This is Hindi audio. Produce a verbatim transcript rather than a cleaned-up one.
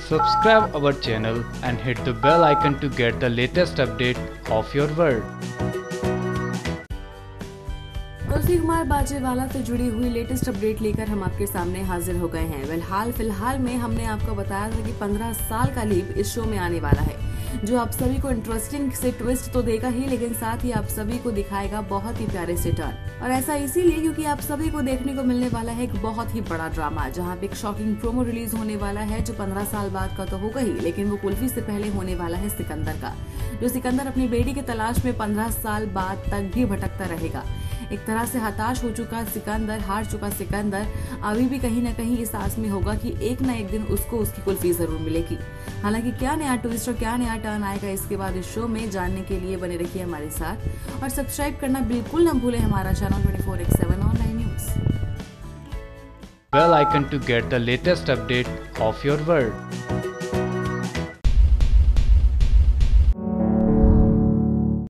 Subscribe our channel and hit the bell icon to get the latest update of your world. Kulfi Kumar Bajewala से जुड़ी हुई लेटेस्ट अपडेट लेकर हम आपके सामने हाजिर हो गए हैं। वेल हाल फिलहाल में हमने आपको बताया था कि पंद्रह साल का लीप इस शो में आने वाला है, जो आप सभी को इंटरेस्टिंग से ट्विस्ट तो देगा ही, लेकिन साथ ही आप सभी को दिखाएगा बहुत ही प्यारे से टर्न। और ऐसा इसीलिए क्योंकि आप सभी को देखने को मिलने वाला है एक बहुत ही बड़ा ड्रामा, जहाँ पे एक शॉकिंग प्रोमो रिलीज होने वाला है, जो पंद्रह साल बाद का तो होगा ही, लेकिन वो कुल्फी से पहले होने वाला है सिकंदर का। जो सिकंदर अपनी बेटी की तलाश में पंद्रह साल बाद तक भी भटकता रहेगा। एक तरह से हताश हो चुका सिकंदर, हार चुका सिकंदर अभी भी कहीं ना कहीं इस आस में होगा कि एक ना एक दिन उसको उसकी कुल्फी जरूर मिलेगी। हालांकि क्या नया ट्विस्ट और क्या नया टर्न आएगा इसके बाद इस शो में, जानने के लिए बने रहिए हमारे साथ और सब्सक्राइब करना बिल्कुल न भूलें हमारा channel twenty four by seven online news. Bell icon to get the latest update of your world.